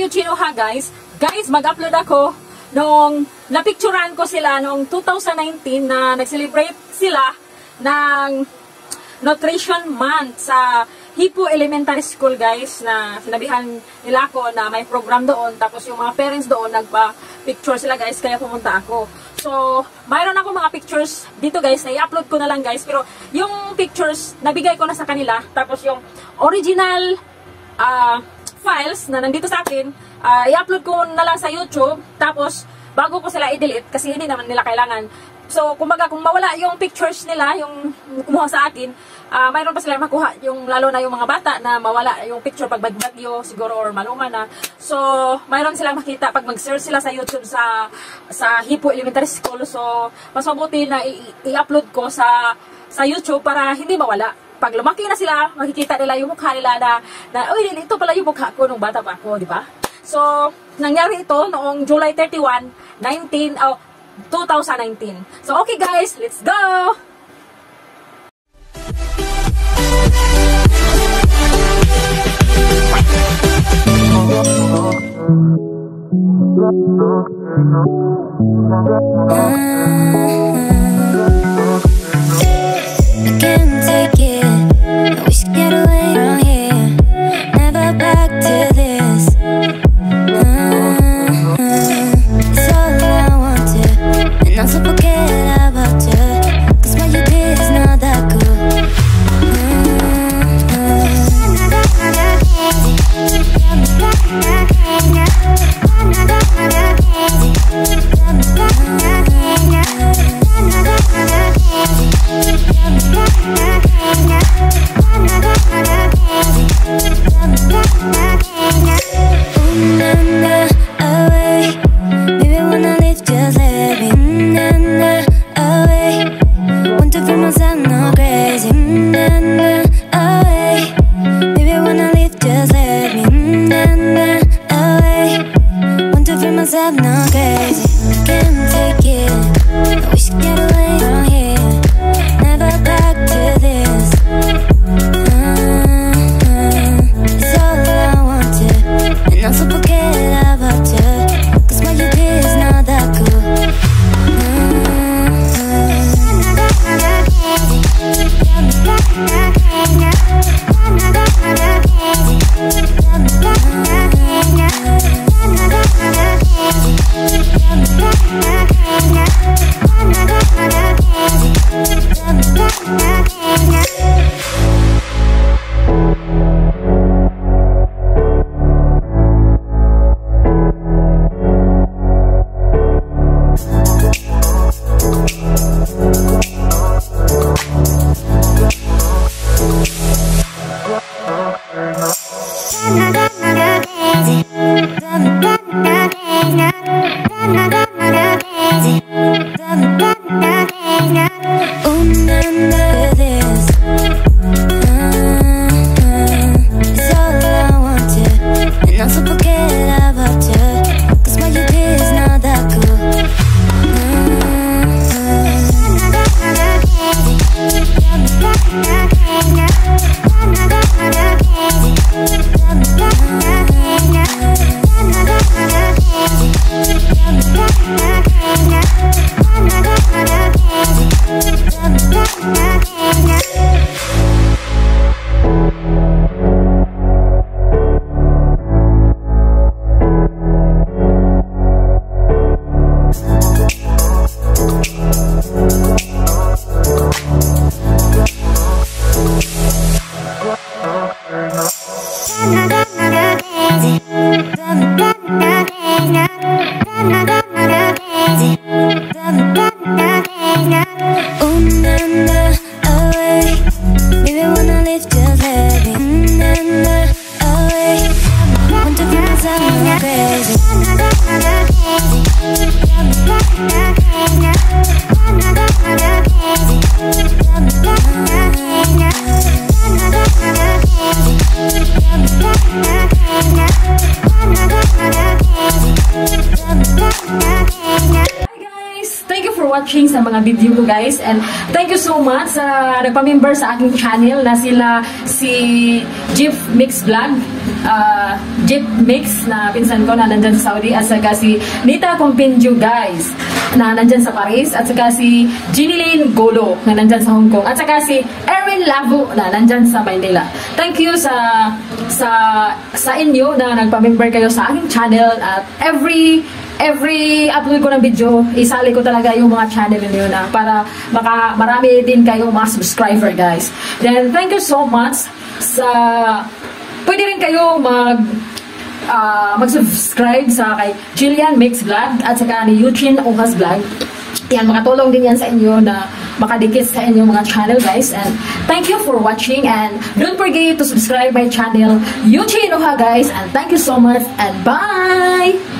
Yuchien guys. Guys, mag-upload ako nung napicturean ko sila noong 2019 na nag-celebrate sila ng Nutrition Month sa HIPO Elementary School guys, na sinabihan nila ako na may program doon, tapos yung mga parents doon nagpa-picture sila guys, kaya pumunta ako. So, mayroon ako mga pictures dito guys, na i-upload ko na lang guys, pero yung pictures nabigay ko na sa kanila, tapos yung original files na nandito sa akin, i-upload ko na lang sa YouTube, tapos bago ko sila i-delete kasi hindi naman nila kailangan. So, kumbaga, kung mawala yung pictures nila, yung kumuha sa akin, mayroon pa sila makuha, yung, lalo na yung mga bata na mawala yung picture pag bagyo siguro or maluma na. So, mayroon silang makita pag mag-search sila sa YouTube sa HIPO Elementary School. So, mas mabuti na i-upload ko sa YouTube para hindi mawala. Pag lumaki na sila, makikita nila yung mukha nila na uy, ito pala yung mukha ko nung bata pa ako, di ba? So, nangyari ito noong July 31, 2019. So, okay guys, let's go! watching sa mga video ko guys, and thank you so much sa nagpa-member sa aking channel na si Jeff Mix Vlog, Jeep Mix na pinsan ko na nandyan sa Saudi, at saka si Nita Compinju guys na nandyan sa Paris, at saka si Jinilyn Golo na nandyan sa Hong Kong, at saka si Erin Lavo na nandyan sa Maynila. Thank you sa inyo na nagpa-member kayo sa aking channel, at every upload ko ng video, isali ko talaga yung mga channel niyo na para marami din kayong mga subscriber guys. Then thank you so much pwede rin kayo mag-subscribe sa kay Jillian Mix Vlog at saka ni Yuchien Ohas Vlog. Yan, makatulong din yan sa inyo na makadikit sa inyong mga channel guys. And thank you for watching, and don't forget to subscribe my channel Yuchien Oha guys, and thank you so much and bye!